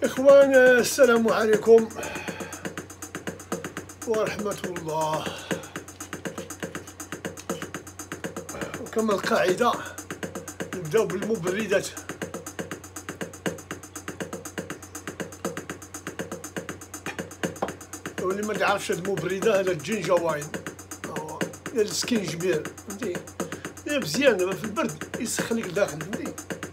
إخوان، السلام عليكم ورحمة الله. وكما القاعدة نبداو بالمبردات. واللي ما يعرفش هاد المبردة، هذا الجينجا واين ديال السكينجبير، فهمتي؟ مزيان دابا في البرد يسخن لك الداخل، فهمتي؟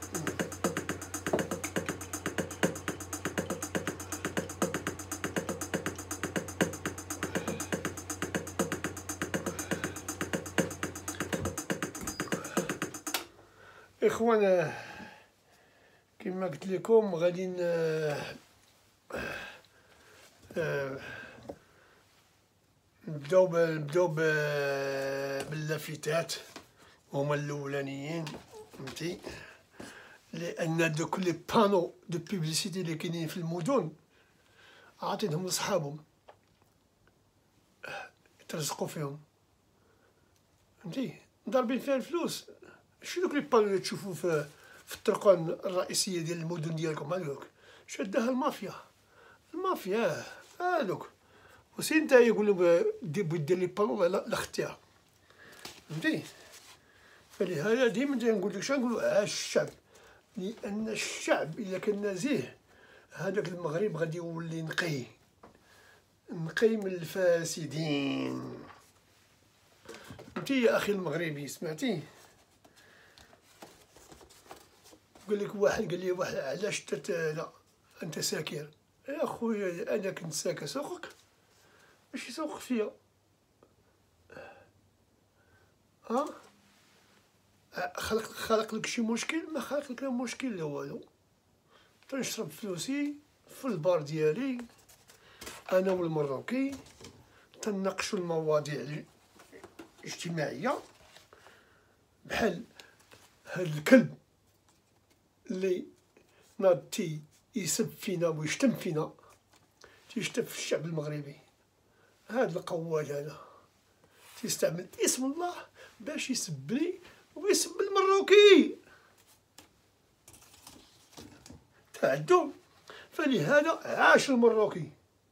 إخوان، كما قلت لكم غادي نبداو باللافتات، هما الاولانيين، فهمتي؟ لان دوك لي بانو دو بوبليسيتي اللي كاينين في المدن عاطينهم لصحابهم يترزقوا فيهم، فهمتي؟ ضاربين فيها الفلوس. شو دوك لي بانو اللي تشوفوا في الطرقان الرئيسيه ديال المدن ديالكم، هذوك شاداها المافيا هذوك. وسي نتا يقول لهم دير لي بانو لا اختيار، فهمتي؟ فلهذا ديما نقول لك نقولوا الشعب، لان الشعب الا كان نزيه هذاك المغرب غادي يولي نقي من الفاسدين، فهمتي يا اخي المغربي؟ سمعتي؟ قال لك واحد، قال لي واحد: علاش لا انت ساكر؟ يا خويا انا كنت ساكر سوقك، ماشي يسوق فيا. خلق لك شي مشكل؟ ما خلق لك لا مشكل لا والو. تنشرب فلوسي في البار ديالي انا والمروكي، تناقشوا المواضيع الاجتماعيه، بحال هاد الكلب اللي ناض يسب فينا ويشتم فينا، تيشتم في الشعب المغربي. هذا القواد هذا تيستعمل اسم الله باش يسبني ويسب المروكي تعدوا. فلهذا عاش المروكي.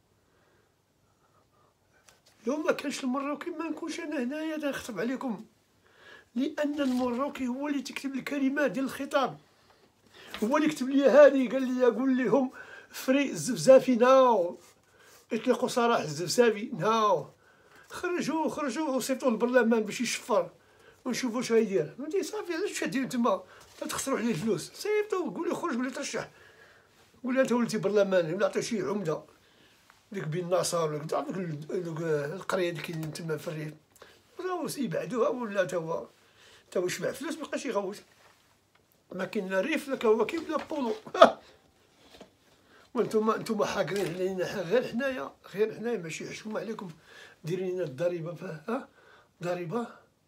لو ما كانش المروكي ما نكونش انا هنايا نخطب عليكم، لان المروكي هو اللي تكتب الكلمات ديال الخطاب، هو اللي كتب لي هذه، قال لي قول لهم فري الزفزافي ناو، اطلقوا سراح الزفزافي ناو، خرجوا وصيفطوه للبرلمان باش يشفر ونشوفوا واش غايدير، فهمتي؟ صافي علاش شادين نتوما تخسروا عليه الفلوس؟ صيفطوه، قول له خرج، قول له ترشح، قول له انت وليتي برلماني، ولا عطيو شي عمده ديك بين النصر ولا تعرف دوك القريه اللي كاينين تما في الريف، راهو يبعدوها ولا تا هو يشبع فلوس مابقاش يغوت. ما كاين لا ريف لا كواكب لا بولو. وانتم حاقرين علينا غير حنايا ماشي حشومه عليكم، دايرين لنا الضريبه ضريبه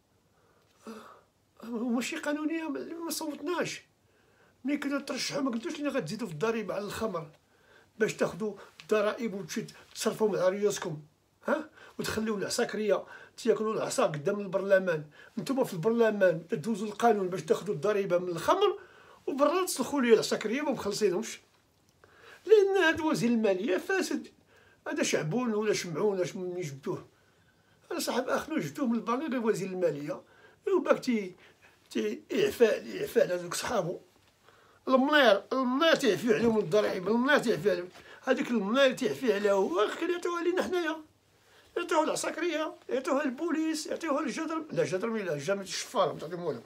ماشي قانونيه. ما صوتناش ملي كنتو ترشحوا، ما قلتوش لنا غتزيدوا في الضريبه على الخمر باش تاخذوا الضرائب وتمشيو تصرفوا على ريوسكم، وتخليو العساكريه تياكلوا العصا قدام البرلمان. نتوما في البرلمان تدوزوا القانون باش تاخذوا الضريبه من الخمر، وبرا تسلخوا لي العساكريه ما مخلصينهمش، لان هذا وزير الماليه فاسد. هذا شعبون ولا شمعون ولا منين جبتوه؟ انا صاحب اخنو جبتوه من البرلمان وزير الماليه، وباك تي اعفاء هذوك صحابو. المنير تيعفي عليهم الضرائب، المنير تيعفي عليهم، هذيك المنير تيعفي عليها هو، يعطيوها لينا حنايا، يعطيوها العساكريه، يعطيوها البوليس، يعطيوها الجدرم، لا جدرمي لا جامعة الشفاره ما تعطيهم والو.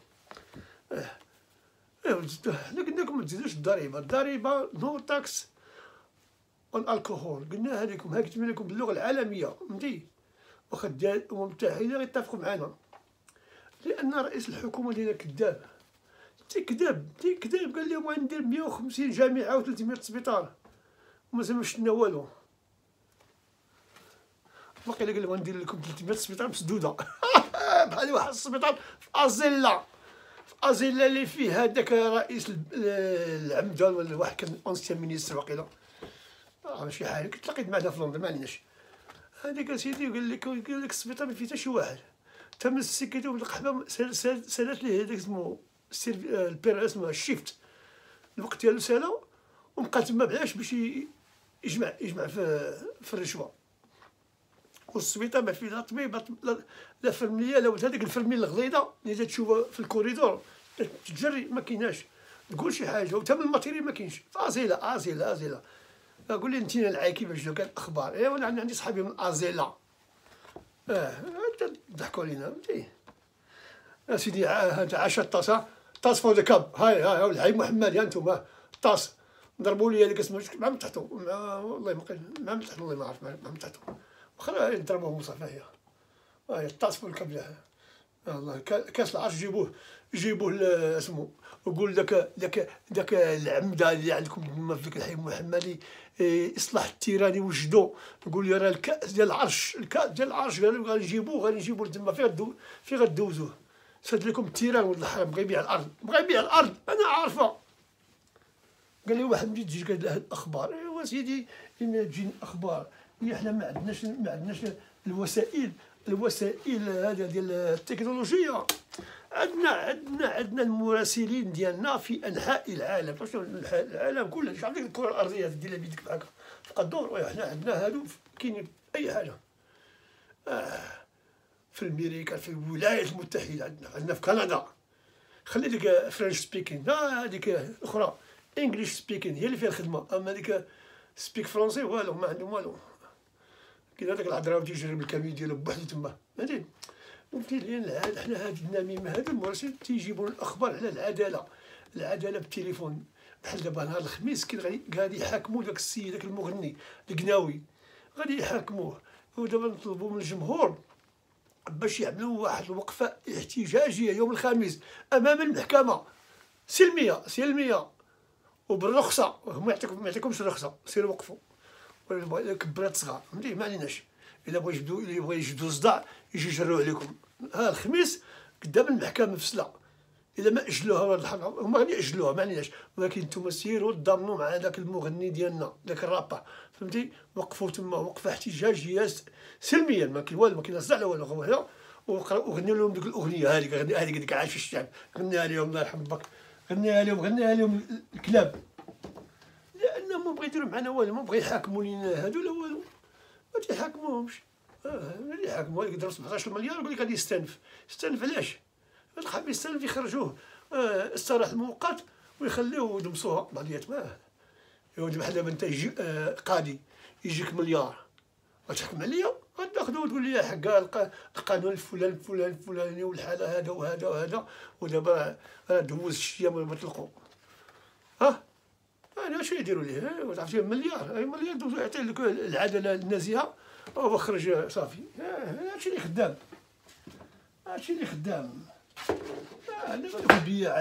حنا قلنا لكم ما تزيدوش الضريبه نو تاكس اون الكحول، قلناها لكم، ها كتبنا لكم باللغه العالميه، فهمتي؟ واخا الامم المتحده غيتفقوا معنا، لان رئيس الحكومه ديالنا كذاب، تيكذب. قال لهم غندير 150 جامعه و300 سبيطار، ومازال ما شفنا والو. واقيلا قال لهم غندير لكم 300 سبيطار مسدوده. بحال واحد السبيطار في ازيلا اللي فيه هذاك رئيس العمده ولا واحد كان اونسيان مينيستر، واقيلا ماشي حاجه، كنت تلاقيت معنا في لندن، ما عليناش. هذاك اسيدي قال لك السبيطار ما فيه حتى شي واحد، تم السكيتو بالقحبه سالات ليه هذاك اسمه اسمه الشيفت، الوقت ديالو سالا، وبقى تما بلاش باش يجمع في الرشوه. والسبيطه ما فيها طبيب لا فرمليه لا هذيك الفرميه الغليظه اللي تشوفها في الكوريدور تجري ما كايناش، تقول شي حاجه وتا من الماتيريال ما كاينش. ازيله قول لي انت العايكي باش لو كان اخبار. ايوا انا عندي صحابي من ازيله. ضحكوا علينا فهمتي. سيدي هذا 10 طاس فور ذا كاب. هاي الحي محمد يا انتم طاس ضربوا لي هذيك اسمها ما متحتو والله ما متحتو والله ما عرفت ما متحتو واخا ضربوهم صافي. هاي الطاس فور الكاب الله. كاس العرش جيبوه اسمه وقول داك العمده اللي عندكم تما في ذاك الحي المحمدي اصلاح التيراني وجدو. يقول لي راه الكاس ديال العرش قالوا غنجيبوه تما فين غدوزوه. سد لكم التيران ولد الحرام بغا يبيع الارض انا عارفه. قال لي واحد ملي تجي قال له الاخبار. ايوا سيدي ان تجي الاخبار حنا ما عندناش الوسائل هذا ديال التكنولوجيا. عندنا المراسلين ديالنا في انحاء العالم. العالم كله شحال ديك الكره الارضيه ديرها بيدك معاك تبقى تدور. حنا عندنا هادو كاينين اي حاجه. في امريكا في الولايات المتحده عندنا في كندا. خلي ديك فرنش سبيكين هذيك الاخرى انجليش سبيكين هي اللي فيها الخدمه. اما ديك سبيك فرونسي والو ما عندهم والو. كاين هذاك العذراوي تيجري بالكاميو ديالو بوحدو تما فهمتي. قلتي لي حنا هاد النميمه هاد المراسلين تيجيبوا الاخبار على العداله بالتليفون. بحال دابا نهار الخميس كي غادي يحاكموا داك السيد داك المغني القناوي غادي يحاكموه. ودابا نطلبوا من الجمهور باش يعملوا واحد الوقفه احتجاجيه يوم الخميس امام المحكمه سلميه وبالرخصه. هما ما يعطيكمش الرخصه سيروا وقفوا. كبرات صغار فهمتي ما عليناش. الا بغا يجبدوا صداع يجي يجروه عليكم. الخميس قدام المحكمه في سلا. الا ما اجلوها هاد الحلقه هما غادي ياجلوها ما عليناش. ولكن نتوما سيروا تضامنوا مع داك المغني ديالنا داك الرابر فهمتي. وقفوا تما وقفه احتجاجيه سلميا ما كاين والو ما كاين صداع لا والو. وغنيو لهم ديك الاغنيه هذيك عايش الشعب. غنيها لهم الله يرحم باك. غنيها لهم الكلاب لانهم ما بغا يديروا معنا والو. ما بغا يحاكموا لينا هادو لا والو. ما تيحاكموهمش. اللي يحاكموه يقدر 17 مليار يقول لك غادي يستنف علاش؟ الخبيث يستنف يخرجوه استراحه المؤقت ويخليوه يدمسوها بعضيات ما يولي بحال دابا انت يجي قاضي يجيك مليار غتحكم عليا غتاخذو وتقول لي حق القانون الفلاني والحاله هذا وهذا ودابا دوز شي ما تلقوا. انا اش يديروا ليه؟ تعرفتي مليار دوزو يعطي لك العداله النازهه وهو خرج صافي. هادشي اللي خدام انا البياع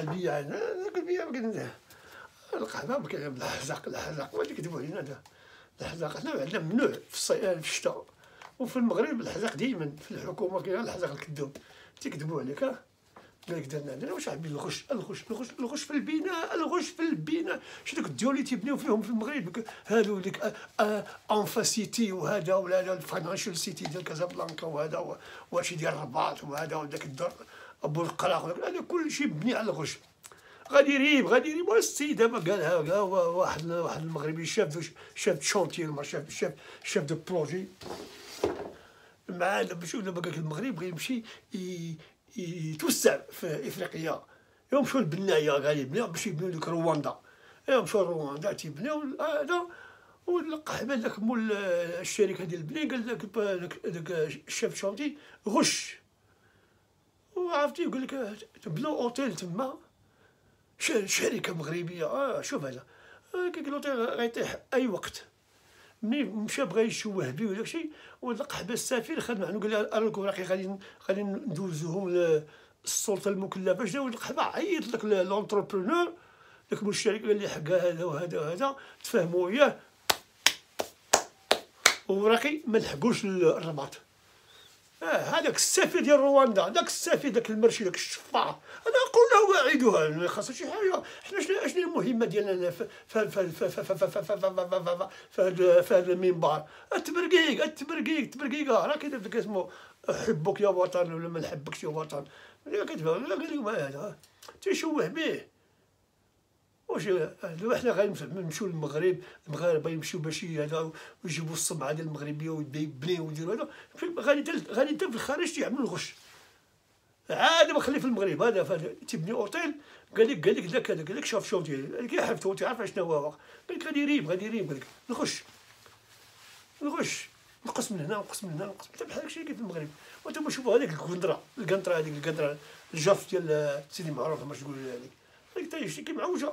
القحبه ما كاين الحزاق ما تكذبوا علينا. الحزاق حنا عندنا ممنوع في الشتاء وفي المغرب. الحزاق ديما في الحكومه كاين الحزاق الكذوب تيكذبوا عليك. قالك درنا عندنا واش عاملين الغش في البناء. شو دوك الديول اللي تيبنيو فيهم في المغرب هادو ديك انفا سيتي وهذا ولا الفاينانشال سيتي ديال كازابلانكا وهذا واش ديال الرباط وهذا وداك الدار ابو القراق هذا كلشي مبني على الغش. غادي يريب والسيد دابا قالها واحد المغربي شاف شونتير شاف دو بروجي مع دابا شوف دابا قالك المغرب بغى يمشي يتوسع في افريقيا. يمشيو للبنايه غادي يبنيو باش يبنيو ديك رواندا. يمشيو لرواندا تيبنيو هذا والقحبه داك مول الشركه ديال البنايه قال داك الشاف شونتي غش. وعرفتي يقول لك تبناو اوتيل تما شركه مغربيه. شوف هذا كيقول الاوتيل غيطيح اي وقت. ملي مشى بغا يشوه بيه وداكشي والقحبه السفير خد معنا قال لها راكم غادي ندوزوهم للسلطه المكلفه. جاو القحبه عيط لك لونتربرونور داك الشركه قال لي حق هذا وهذا تفاهموا وياه وراقي ما لحقوش الرباط. هذاك السفير ديال رواندا داك المرشي داك الشفاع انا نقول له واعدها خاصو شي حاجه. حنا شنو المهمه ديالنا في هذا المنبر؟ التبرقيق راه كاين داك اسمه احبك يا وطن ولا ما نحبكش يا وطن. قال لهم هذا تيشوه به واش دابا حنا غنمشيو للمغرب، المغاربه يمشيو باش هذا ويجيبوا الصبعه ديال المغربيه ويبدا يبنيو ويديروا هذا، غادي حتى في الخارج تيعملوا الغش. عاد ما خلي في المغرب هذا تيبني اوتيل، قال لك لا كذا، قال لك شوف ديال، قال لك يا حبيبتي تعرف شنو هو، قال لك غادي يريب، قال لك نغش نقص من هنا نقص من هنا نقص، حتى بحال داكشي اللي كاين في المغرب. وانتم شوفوا هذيك القنطره هذيك القنطره الجاف ديال سيدي معروف ما تقول هذيك حتى شي معوجه.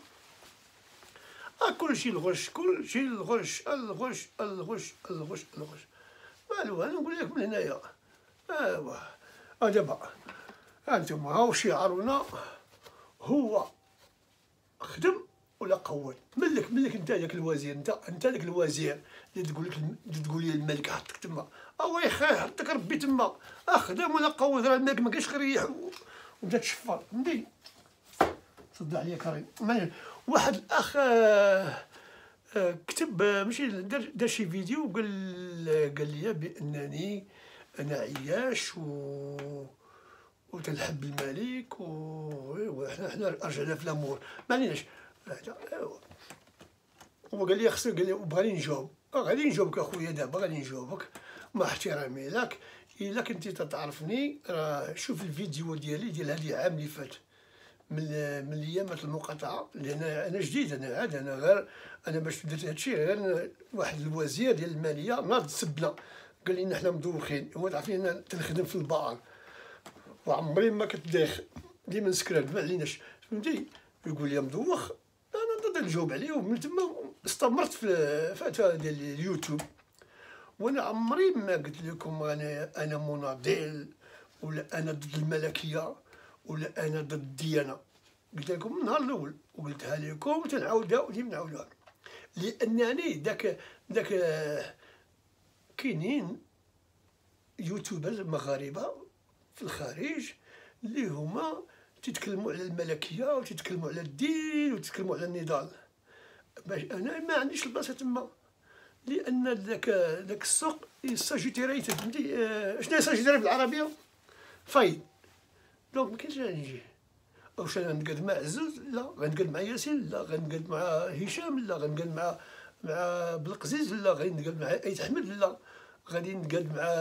كلشي الغش، كلشي الغش الغش الغش الغش الغش. والو انا نقول لك من هنايا. ايوا دابا انتم هاو شعارنا هو خدم ولا قود. ملك انت داك الوزير، انت داك الوزير اللي تقول لي الملك حطك تما، الله يخير حطك ربي تما، خدم ولا قود. راه الملك ما كاينش غير يريح وبدا تشفر. فهمتي؟ صد عليا كريم. واحد الاخ كتب ماشي دار شي فيديو قال لي بانني انا عياش وتنحب الملك حنا رجعنا في الامور ما عليناش. هو قال لي خصني، قال لي بغاني نجاوب. غادي نجاوبك اخويا دابا، غادي نجاوبك مع احترامي لك. الا كنتي تتعرفني راه شوف الفيديو ديالي ديال هذا العام اللي فات من ايامات المقاطعه، لان انا جديد، انا غير باش درت هادشي غير واحد الوزير ديال الماليه ناض سبنا قال لي حنا مدوخين. هو تعرفني انا تنخدم في البار وعمري ما كنت داخل، ديما نسكران ما عليناش. فهمتي؟ يقول لي مدوخ، انا نقدر نجاوب عليه. ومن تما استمرت في ديال اليوتيوب. وانا عمري ما قلت لكم انا مناضل ولا انا ضد الملكيه ولا انا ضد الديانه. قلت لكم من النهار الاول وقلتها لكم تنعاودها وديما نعاودها، لانني داك كاينين يوتيوبر مغاربه في الخارج اللي هما تيتكلموا على الملكيه وتيتكلموا على الدين وتيتكلموا على النضال. باش انا ما عنديش البلاصه تما، لان داك السوق ساجيتيريتد. فهمتي شنو هي ساجيتيري بالعربيه؟ فايد. دونك ما كاينش نجي. واش انا غنقاد مع عزوز؟ لا. غنقاد مع ياسين؟ لا. غنقاد مع هشام؟ لا. غنقاد مع بلقزيز؟ لا. غادي نقاد مع ايت احمد؟ لا. غادي نقاد مع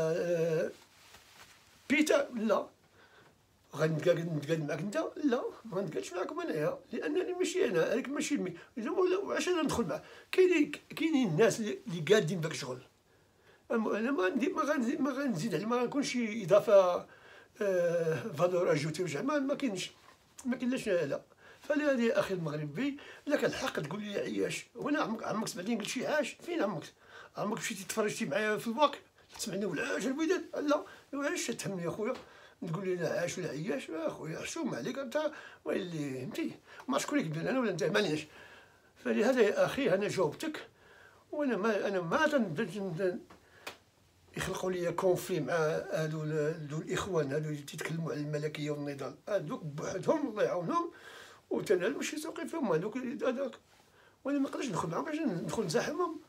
بيتا؟ لا. غنتقاد معاك انت؟ لا. ما غنتقادش معاكم انايا، لانني ماشي انا، هذاك ماشي مي. علاش انا ندخل معاه؟ كاينين الناس اللي قادين بهاك الشغل. انا ما غنزيد عليه، ما غنكونش اضافه فالور اجوتي. ما كاينش، ما كاينلاش. لا. فلهذا اخي المغربي الا كان الحق تقول لي عياش، وانا عمك سمعتني قلت شي عاش. فين عمك مشيتي تفرجتي معايا في الواقع تسمعني ولا عاش الوداد؟ لا. علاش تهمني اخويا تقول لي لا عاش ولا عياش؟ اخويا حشوم عليك انت ويلي. فهمتي؟ ما شكون اللي كدير انا ولا انت؟ معليش. فلهذا يا اخي انا جاوبتك. وانا ما يخلقوا لي كونفلي مع هادو الاخوان هادو اللي تيتكلموا على الملكيه والنضال. هادوك بوحدهم الله يعاونهم، وتنال ماشي سوقي فيهم هذاك. وانا ما نقدرش ندخل معاهم باش ندخل نزاحمهم.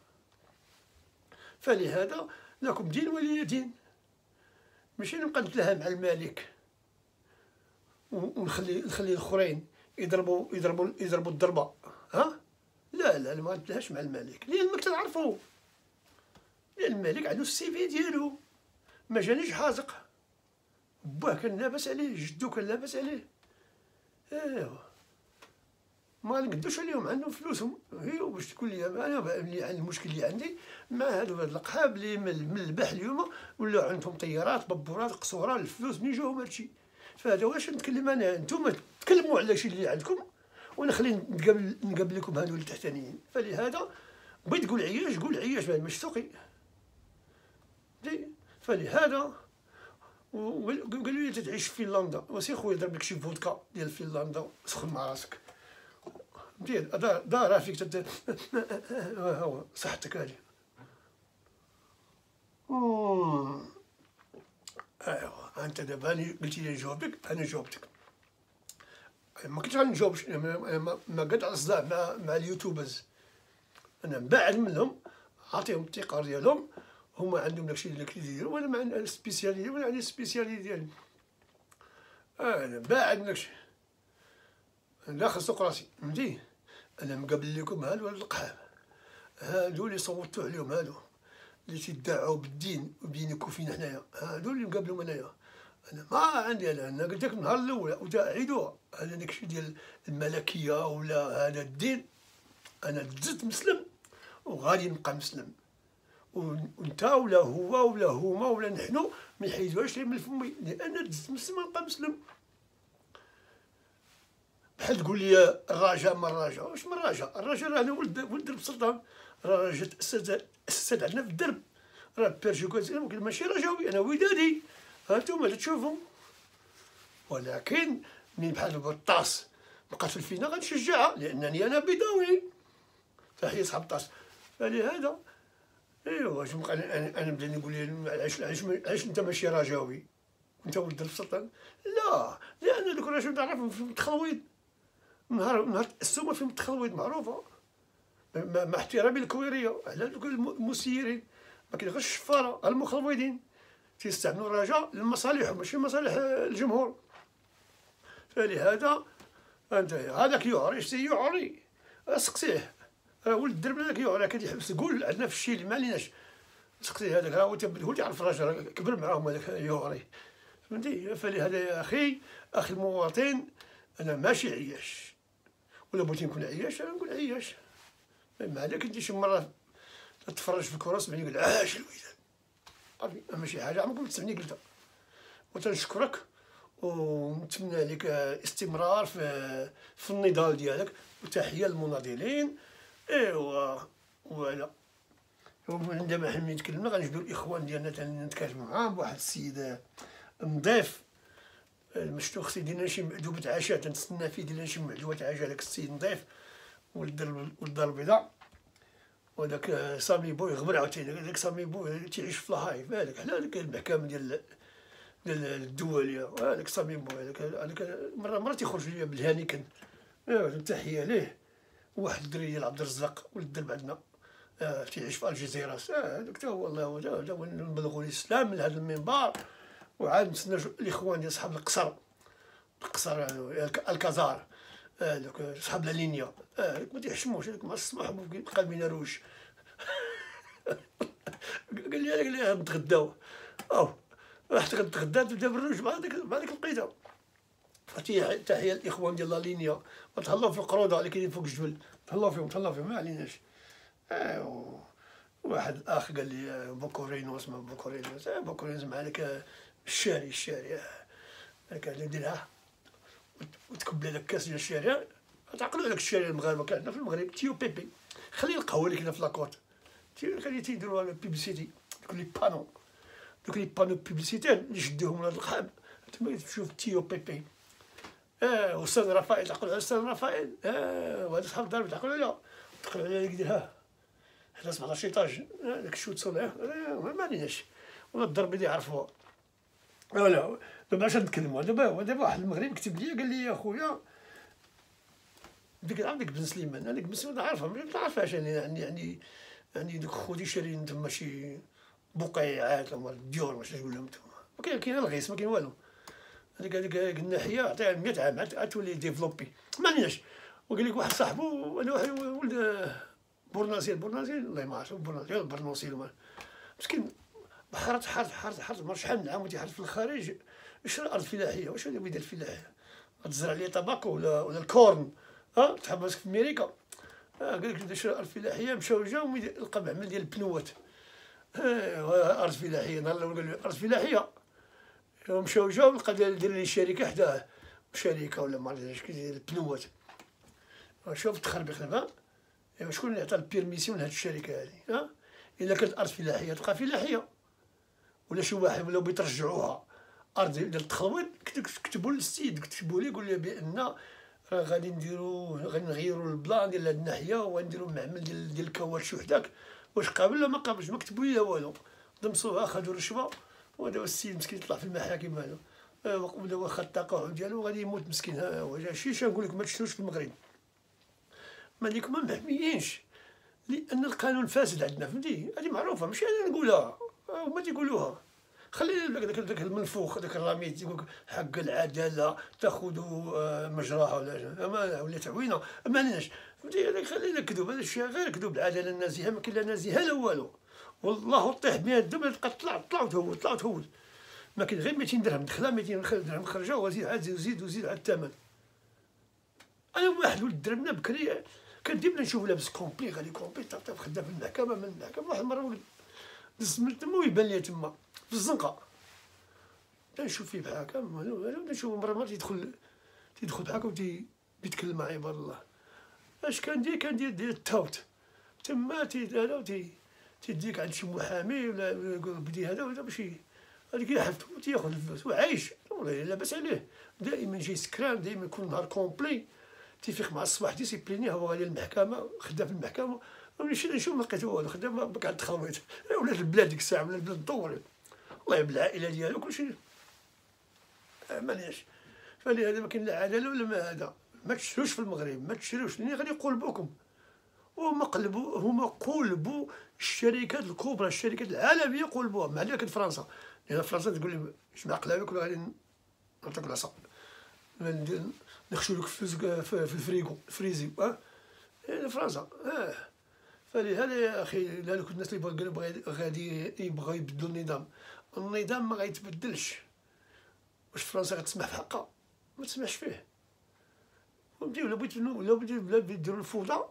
فلهذا لكم دين ولي دين. ماشي نبقى نتلهى مع الملك ونخلي الاخرين يضربوا الضربه. لا ما نتلهاش مع الملك، لان الملك تنعرفو، لان الملك عنده السي في ديالو. ما جانيش حازق، باه كان لاباس عليه، جدو كان لاباس عليه. ايوا ما نقدوش عليهم، عندهم فلوسهم. باش تقول لي انا المشكل اللي عندي مع هاد القحاب اللي من البحر اليوم ولاو عندهم طيارات بابورات قصوره، الفلوس منين جاهم هادشي؟ فهذا واش نتكلم انا؟ نتوما تكلموا على شي اللي عندكم وانا خليني نقابل لكم هادو اللي تحتانيين. فلهذا بغيت تقول عياش قول عياش، ماشي سوقي. فلهذا قالوا لي تتعيش في فنلندا، وسير خويا ضرب لك شي فودكا ديال فنلندا سخن مع راسك. دار فيك هو صحتك هادي. ايوا انت دابا قلتي لي نجاوبك، انا جاوبتك. ما كنتش غنجاوبش، ما قد على الصداع مع اليوتيوبرز. انا مبعد منهم، عطيهم الثقه ديالهم، هما عندهم داكشي اللي كيديروا، وانا ما عندي سبيسياليتي، وانا عندي سبيسياليتي ديالي. انا باعد من داكشي، داخل سوق راسي. فهمتي؟ انا مقابل لكم هادو القحام، هادو اللي صوتوا عليهم، هادو اللي تيدعوا بالدين وبينك وفينا حنايا، هادو اللي نقابلهم انايا. انا ما عندي، انا قلت لك النهار الاول وتعيدوها، انا داكشي ديال الملكيه ولا هذا الدين، انا دزت مسلم وغادي نبقى مسلم، وانت ولا هو ولا هما ولا نحن ما يحيدوهاش من فمي، لان دزت مسلم ونبقى مسلم. بحال تقول لي الرجاء ما الرجاء، واش من الرجاء؟ الرجاء راه انا ولد درب السلطان، راه جات اسست عندنا في الدرب، راه بيرجي ممكن ماشي رجاوي، انا ودادي، هانتوما اللي تشوفوا. ولكن من بحال الطاس مقاتل فينا غنشجعها، لانني انا بيضاوي، تحية صحاب الطاس. فلهذا ايوا واش نبقى انا نبدا نقول لي علاش انت ماشي رجاوي انت ولد درب السلطان؟ لا، لان دوك الرجاوي تعرفهم في التخلويض، نهار السومه في التخلويض معروفه، مع احترامي الكويريه على دوك المسيرين، ما كاين غير الشفاره المخلوضين تيستعملوا الرجاء لمصالحهم ماشي مصالح الجمهور. فلهذا انت هذاك يعري سي يعري، سقسيه، ولد الدرب هذاك يعري كيحبس قول عندنا في الشيل ما عليناش، سقسيه هذاك راه هو تعرف الراجل كبر معاهم هذاك يعري، فهمتي. فلهذا يا اخي المواطن، انا ماشي عياش، ولا بغيتي نكون عياش انا نقول عياش، ما عليك انت شي مره تتفرج في الكره سمعني يقول عاش الوداد، صافي ماشي حاجه عمرك ما تسمعني قلتها. وتنشكرك ونتمنى لك استمرار في النضال ديالك، وتحيه للمناضلين. ايوا فوالا، عندما حنا نتكلمنا غنجبدو الاخوان ديالنا نتكلموا معاهم بواحد السيد نضيف، مشتو خصي يدير لنا شي معدوبة عشاء، تنتسنى فيه يدير لنا شي معدوبة عشاء هذاك السيد نضيف ولد الدار البيضاء. وداك سامي بوي غبر عاوتاني، داك سامي بوي تيعيش في لاهايف، هذاك على ديك المحكمة ديال الدولية، هذاك سامي بوي هذاك مرة تيخرج ليا بالهانيكن، تحية ليه. واحد الدري ديال عبد الرزاق ولد الدرب عندنا، تيعيش في الجزيرة، هذاك تا هو الله هو نبلغوا الإسلام من هذا المنبر. وعاد نتسنى الإخوان ديال صحاب القصر الكازار، هذوك صحاب لا لينيا، ما تيحشموش، هذوك مع الصباح قلبنا روج. قال لي نتغداو، رحت غنتغدا تبدا بالروج مع ديك القيته. تحيه الاخوان ديال لا لينيا، وتهلاو في القروضه اللي كاينين فوق الجبل، تهلاو فيهم ما عليناش. واحد الاخ قال لي بوكورينو، اسمه بوكورينو مع هذاك الشاري هذاك اللي يديرها وتكب لك كاس ديال الشارع، تعقلوا هذاك الشارع المغاربه كان عندنا في المغرب تيو بيبي، خلي القهوه اللي كاينه في لاكوت خلي تيديروا بيبليسيتي، دوك لي بانو بيبليسيتير اللي شدوهم لهاد القحام، تما تشوف تيو بيبي. وستان رافائيل، تعقلوا على ستان رافائيل، وهذا صحاب الدار تعقلوا عليها، تقلعوا على اللي يديرها حنا 17 ايطاج، داك الشوت صنع ما عليناش، ولا الضرب اللي يعرفوها. لا دابا اش نتكلموا، دابا واحد المغربي كتب لي قال لي يا خويا ديك بن سليمان، هذيك بن سليمان عارفها ما عارفهاش، يعني دوك خوتي شارين تما شي بقيعات ولا الديور واش تقول لهم نتوما، ما كاين الغيس ما كاين والو، هذيك الناحيه عطيها 100 عام عاد تولي ديفلوبي ما عليناش. وقال لك واحد صاحبو، انا واحد ولد بورنازيل الله ما عرف برنوسيل مسكين حارت مر شحال من عام وتيحارت في الخارج، يشري ارض فلاحيه. واش هذا يدير الفلاحيه؟ تزرع ليه طباكو ولا الكورن، تحبس في امريكا، قال لك يشري ارض فلاحيه، مشاو جاو لقى معمل ديال البنوات، ارض فلاحيه. نهار الاول قال له ارض فلاحيه، مشاو جاو لقى داير لي شركه حداه، شركه ولا ما عرفتش كيدير البنوات. شوف تخربيق دابا، شكون اللي عطى البيرميسيون لهاد الشركه هادي؟ الا كانت ارض فلاحيه تبقى فلاحيه، ولا شي واحد ولاو بيترجعوها ارض ديال التخلويض، كتبوا للسيد، كتبوا ليه قول ليه بان راه غادي نغيروا البلان ديال هاد الناحيه وغنديروا معمل ديال الكاواتش وحداك، واش قابل ولا ما قابلش؟ ما كتبوا ليه والو، ضمسوها خدوا الرشوه، ودابا السيد مسكين يطلع في المحاكم هذا، ودابا خد التقاعد ديالو وغادي يموت مسكين. هو جا شي نقول لك ما تشتوش في المغرب، ما ليكم ما محميينش، لان القانون فاسد عندنا، فهمتي؟ هذه معروفه ماشي انا نقولها، هما تيقولوها. خلي داك المنفوخ، داك الرميد يقولك حق العداله تاخذ مجراها ولا تعوينه، معناش فهمتي. هذاك خلي داك الكذوب، هذا الشيء غير كذوب. العداله النازهه ما كاين لا نازهه لا والو، والله طيح بها الدم تبقى طلع وتهود. ما كاين غير 200 درهم دخله، 200 درهم خرجه، وزيد عاد زيد على الثمن. انا واحد ولد دربنا بكري كان ديما نشوف لابس كومبلي غادي كومبلي طاف خدام في المحكمه، من المحكمه واحد المره دز من تما ويبان لي تما في الزنقه، نشوف فيه بحال هكا نشوف مره تيدخل بحال هكا ويتكلم مع عباد الله. اش كان دير التاوت تما تيديك عند شي محامي ولا بدي هذا ولا باش هذيك يحفظ وتياخذ الفلوس وعايش والله لاباس عليه. دائما جاي سكران، دائما يكون نهار كومبلي، تيفيق مع الصباح ديسيبليني، هو غادي للمحكمه خدام في المحكمه، نشوف ما لقيت والو، خدام بقى عند التخويط ولات البلاد ديك الساعه ولا البلاد دوري والله بالعائله ديالو كلشي مانيش. فلهذا ما كاين لا عداله ولا ما هذا. ما تشروش في المغرب، ما تشروش، لان غادي يقلبوكم. هما قلبوا الشركات الكبرى، الشركات العالميه قلبوها، مع ذلك فرنسا، لان فرنسا تقول لي جمع قلابك ولا غادي نعطيك العصا، نخشوا لك في الفريغو الفريزي فرنسا. فلهذا يا اخي لذلك الناس اللي غادي يبغوا يبدلوا النظام ما غيتبدلش. واش فرنسا غتسمح في حقها؟ ما تسمحش فيه. فهمتي؟ ولا بغيتو يديروا الفوضى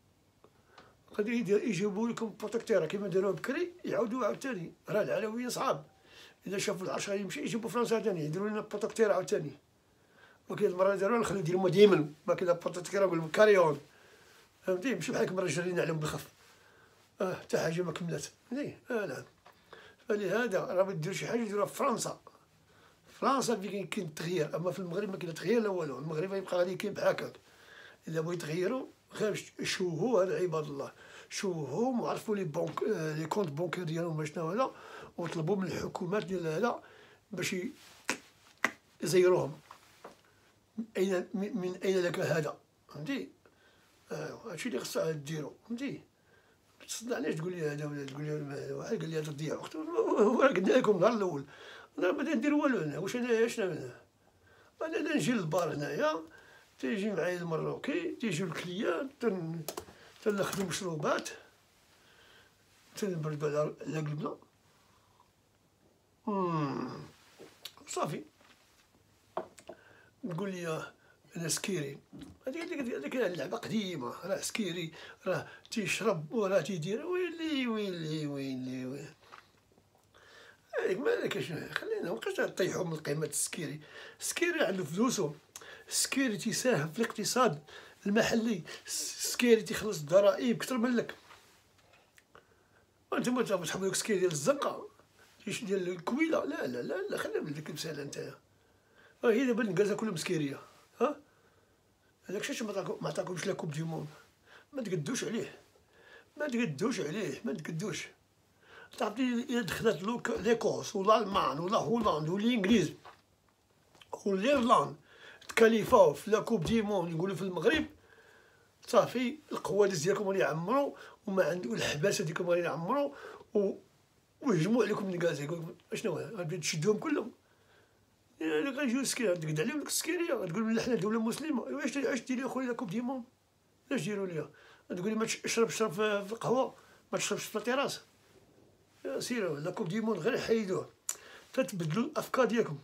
غادي يجيبوا لكم بروتيكتيرا كيما داروها بكري، يعاودوا عاوتاني. راه العلويين صعاب، اذا شافوا العرش غادي يمشي يجيبوا فرنسا ثاني يديروا لنا بروتيكتيرا عاوتاني. وكاين المره داروها نخليو يديروا ديما ما كاين بروتيكتيرا نقول كاريون. فهمتي؟ ماشي بحال مرة جرينا عليهم بالخف حتى حاجه ما كملات. فهمتي؟ نعم. فلهذا راه بغيتو ديروا شي حاجه ديروها في فرنسا. فرنسا فين كاين التغيير، اما في المغرب ما كاين تغيير لا والو. المغرب غيبقى غادي كاين بحال هكاك. اذا بغيتو تغيروا غير شوهوا هذا عباد الله، شوهوهم وعرفوا لي كونت بونكير ديالهم شنو هذا، وطلبوا من الحكومات ديال هذا باش يزيروهم. من اين لك هذا؟ فهمتي؟ هادشي اللي خصها ديرو. فهمتي؟ ما تصدعنيش تقول لي هذا ولا تقول لي واحد قال لي هذا تضيع وقت. قلنا لكم النهار الاول انا ما ندير والو هنا. واش انا شنو انا نجي للبار هنايا، تيجي معايا المروكي، تيجيو الكليان تنخدم مشروبات، تنبردو على قلبنا صافي. تقول لي انا سكيري، هذيك اللعبه قديمه. راه سكيري راه تيشرب وراه تيدير ويلي هذيك ما كاينش. خلينا مابقاش طيحوا من قيمه السكيري. السكيري عنده فلوسو، السكيري تيساهم في الاقتصاد المحلي، السكيري تيخلص الضرائب كثر منك. وانتم تحبوا داك السكيري ديال الزنقه ديال الكويله، لا خلينا من ديك المساله نتايا. هي دابا النكازه كلهم مسكيريه. هذاك الشيء ما عطاكمش لا كوب دي موند، ما تقدوش عليه. تعرفي الا دخلت ليكوس ولا المان ولا هولندا والانجليز والايرلند تكاليفاو في لا كوب دي موند يقولوا في المغرب، صافي القوادس ديالكم غادي يعمروا وما عندو الحباسه ديالكم غادي يعمروا ويهجموا عليكم النكازه. يقولوا اشنو غادي تشدوهم كلهم. غيجيو السكيريه تقد عليهم ديك السكيريه، تقول لي حنا دوله مسلمه. واش ديري اخويا لا كوب دي موند؟ علاش ديروا ليا؟ تقول لي ما اشرب في القهوه، ما تشربش في التيراس. يا سيروا لا كوب دي موند غير حيدوه، تتبدلوا الافكار ديالكم.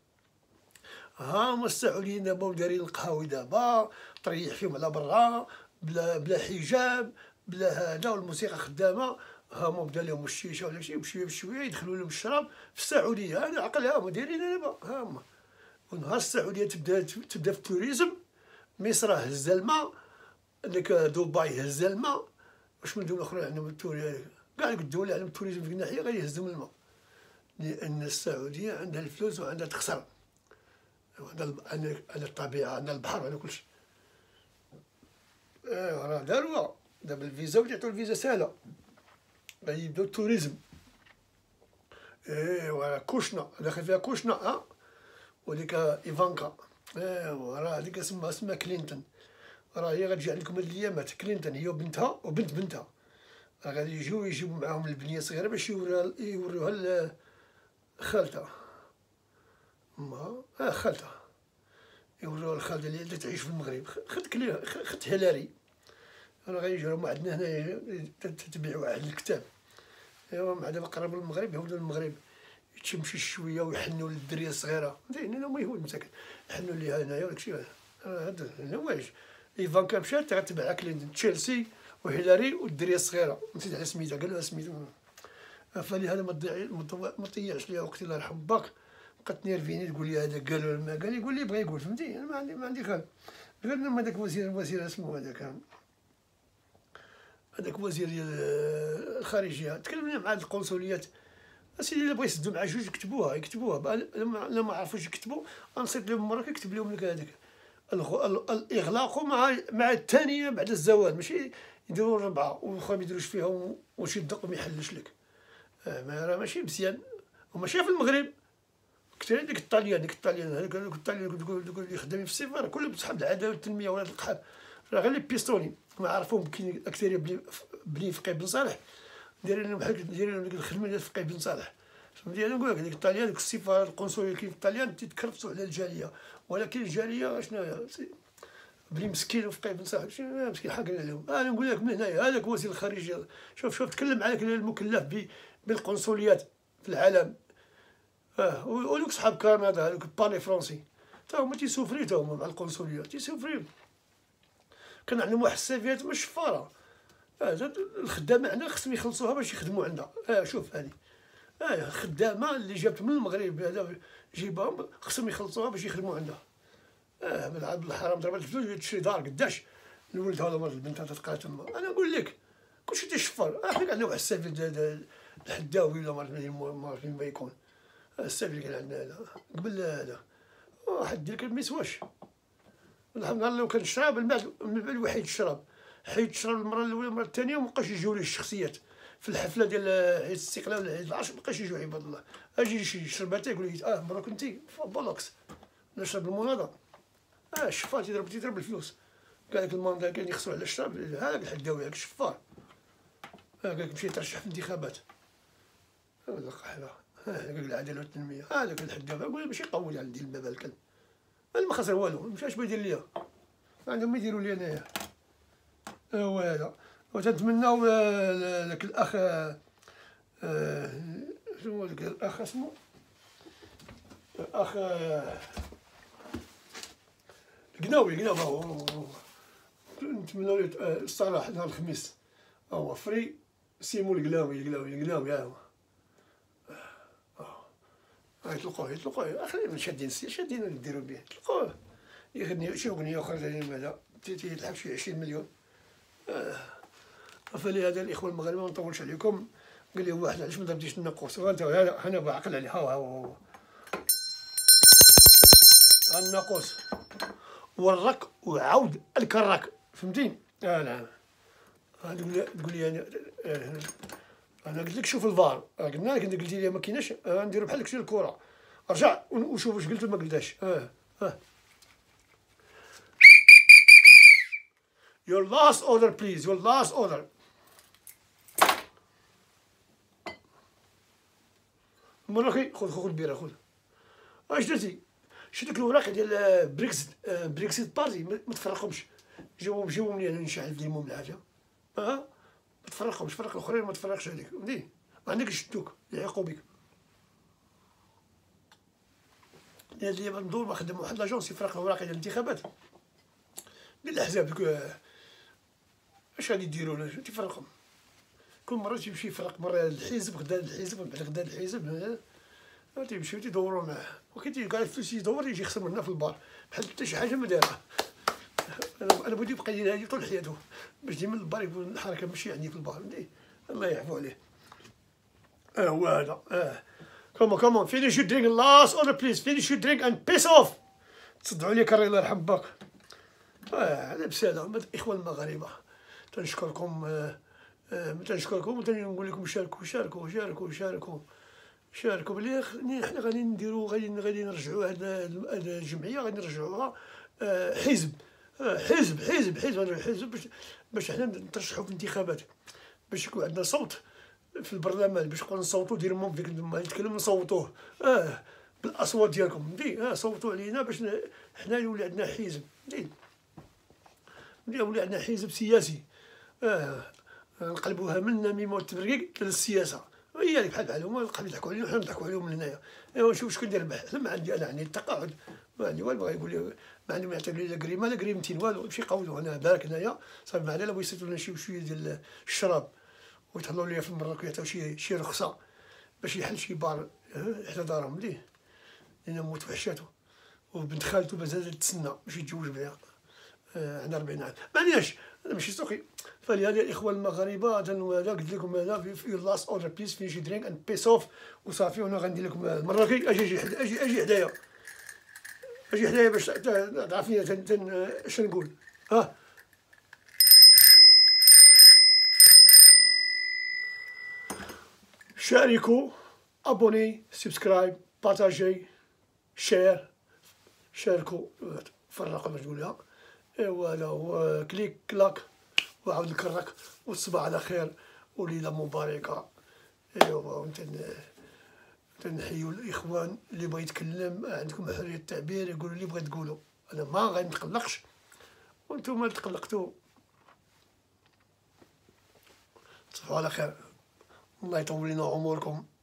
هما السعوديين دابا دايرين القهاوي دابا تريح فيهم على برا بلا حجاب بلا هذا، والموسيقى خدامه. هما بدا لهم الشيشه ولا شي بشويه يدخلوا لهم الشراب في السعوديه. هذا عقلها هما دايرين دابا. هما ونهار السعوديه تبدا في التوريزم، مصر هز الماء، ديك دبي هز الماء. واش من دوله اخرى عندهم التوريزم؟ كاع ديك الدول عندهم التوريزم في الناحيه غادي يهزهم الماء، لان السعوديه عندها الفلوس وعندها تخسر، عندها الطبيعه، عندها البحر، عندها كلشي. راه داروها دابا الفيزا وتعطيو الفيزا سهله، غادي يبداو التوريزم. كوشنا داخل فيها كوشنا وديك ايفانكا. راه هذيك اسمها كلينتون. راه هي غتجي عندكم هاد الايامات. كلينتون هي وبنتها وبنت بنتها راه غادي يجيبوا معاهم البنيه صغيره باش يوريوها خالتها خالتها يوريوها الخالده اللي تعيش في المغرب. خدت هلاري. انا غيجيو هما عندنا هنايا تتبيع واحد الكتاب. ايوا مع دابا قربوا للمغرب، يهودوا للمغرب تمشي شويه ويحنوا للدريه الصغيره. هنا هما يهود مساكن يحنوا ليها هنايا وداكشي. هذا الهوايج ايفانكا مشات غتبع كلينتون، تشيلسي وهيلاري والدريه الصغيره نسيت على سميتها، قالوها سميتها. فلهذا ما تضيعش ليها وقت الله يرحم باك. بقات نيرفيني تقول لي هذا قال ولا ما قال، يقول لي بغا يقول، فهمتي. انا ما عندي خال. غير لما داك وزير اسمه هذاك وزير ديال الخارجيه تكلمنا مع القنصليات. اسيدي الا بغا يسدو مع جوج يكتبوها لا ما عرفوش يكتبوا غنصيفط لهم مره كيكتب لهم لك هذاك الاغلاق مع الثانيه بعد الزواج، ماشي يديروا 4 واخا ما يديروش فيها واش يدق وما يحلش لك. راه ماشي مزيان. وماشي في المغرب كثير. ديك الطاليان هذوك الطاليان اللي خدامين في السفاره كلهم صحاب العداله والتنميه ولاد القحاب. راه غير لي بيستوني ما عرفوهم. كاين اكثريه بني فقيه بن صالح دايرين لهم بحال دايرين لهم الخدمه ديال فقيه بن صالح، فهمتي. انا نقول لك ديك الطاليان ديك السفاره القنصليه اللي كاين في الطاليان تيتكرفسوا على الجاليه، ولكن الجاليه شناهي بني مسكين وفقيه بن صالح شنو مسكين حاقين عليهم. انا نقول لك من هنايا هذاك وزير الخارجيه. شوف تكلم عليك المكلف بالقنصليات في العالم. ودوك صحاب كندا هذوك باني فرونسي تا هما تيسوفري، تا هما مع القنصليه تيسوفري. كان عندهم واحد السيفيات مش شفاره. الخدامه عندنا خصهم يخلصوها باش يخدموا عندنا. شوف هذه الخدامه اللي جابت من المغرب هذا جيبهم خصهم يخلصوها باش يخدموا عندنا. بالعبد الحرام ضربت الفلوس تشري دار قداش الولد هذا مرض البنت تتقرا تما. انا نقول لك كلشي تيشفر. حنا عندنا واحد السيفي الحداوي ولا ما عرفت ما يكون. السيفي اللي كان عندنا هذا قبل هذا واحد ديال كان ما يسواش. الحمد لله لو كان الشراب من بعد وحيد الشراب، حيد الشراب المره الاولى المره الثانيه ومابقاش يجيو ليه الشخصيات في الحفله ديال عيد الاستقلال ولا عيد العرش. مابقاش يجيو عباد الله. اجي شي شرباتي يقول لي مبروك انتي بولوكس نشرب المناضه. الشفار تيضرب الفلوس. قال لك المناضه كاين يخسروا على الشراب. هذاك الحداوي هذاك الشفار قال لك مشي يترشح في الانتخابات. هذا قحبه. قال العداله والتنميه هذاك الحداوي. قول ماشي قوي عندي الباب الكلب. انا ما خسر والو. مشاش بغا يدير ليا عندهم يديروا لي انايا. هو هذا. وتنتمناو لك الاخ شنو داك الاخ اسمو الاخ القناوي هو. نتمناو ليه الصراحه نهار الخميس هو فري. سيمو القلاوي ها هو يطلقوه اخرين شادين نديرو به. يطلقوه يغني شي اغنيه اخرى هذا تيلعب شي 20 مليون. فلهذا الاخوه المغاربه ما نطولش عليكم. قال لي واحد علاش ما ضربتيش الناقوس. هذا انا بعقل عليه. ها الناقوس والرك وعود الكراك، فهمتي. نعم. تقول لي انا قلت لك شوف الفار. قلنا لك انت قلتي لي ما كايناش. نديرو بحال داكشي الكره. رجع وشوف واش قلت وما قلتاش. Your last order please. Your last order. مراخي خذ البيره خذ. اش درتي؟ شتي ديك الوراق ديال بريكسيت بارتي ما تفرقهمش. جاوبهم لي انا نشعل ديالهم الحاجه. ما تفرقهمش. فرق الاخرين ما تفرقش عليك، فهمتي. ما عندك يشدوك يعيقوا بك. هاد الايام ندور خدم واحد لاجونس يفرق الاوراق ديال الانتخابات ديال الاحزاب. اش غادي ديروا له؟ تيفرقهم كل مره. تيمشي يفرق مره الحزب غدا الحزب من بعد غدا الحزب. تيمشيو تيدوروا معاه وكاين كاع الفلوس يدور يجي يخسر منا في البار بحال حتى شي حاجه ما دارها. انا بغيت يبقى يدير هذه طول حياته باش ديما البار يكون الحركه ماشي يعني في البار. الله يعفو عليه. هو هذا. كومون finish your drink. last order please. finish your drink and piss off. تصدعوا لي كري الله يرحم باك. لاباس هذا. الاخوان المغاربه تنشكركم وتنقول لكم شاركوا بلي حنا غادي نديروا غادي نرجعوا هذا الجمعيه غادي نرجعوها حزب باش حنا نترشحوا في الانتخابات باش يكون عندنا صوت في البرلمان باش نبقاو نصوتو ديروا ديك يتكلم نصوتوه بالاصوات ديالكم صوتوا علينا باش حنا يولي عندنا حزب يولي عندنا حزب سياسي نقلبوها من النميمه والتبريق للسياسه هي بحالهم نبقاو يضحكوا علينا وحنا نضحكوا عليهم من هنايا. ايوا نشوف شكون دير ربح. ما عندي انا التقاعد ما عندي والو. بغا يقول لي ما عندهم يعطيو لي لا كريمه لا كريمتين والو. يمشي يقودوا انا بارك هنايا صافي. معنا بغا يصيفطوا لنا شويه ديال الشراب ويتهلاو ليا في المراك ويعطيو شي رخصه باش يحل شي بار حدا دارهم ليه لأن موت في عشاتو وبنت خالته مازال تسنى باش يتزوج بها. عندها 40 عام معليش انا ماشي سوقي. فلهذا الاخوان المغاربه هذا قلت لكم هذا في لاست اوردر بليز فينيش درينك اند بيس اوف وصافي. وانا غندير لكم المراكي اجي حدايا باش تعرفني اش نقول. شاركوا ابوني سبسكرايب بارطاجي شير. شاركوا فرقوا باش نقولها. ايوا هذا هو كليك كلاك وعاود نكرك والصباح على خير وليله مباركه. ايوا تنحيوا الاخوان اللي بغى يتكلم عندكم حريه التعبير يقولوا اللي بغيت تقولوا. انا ما غنتقلقش وانتم تقلقتوا. تصبحوا على خير الله يطول لنا عمركم.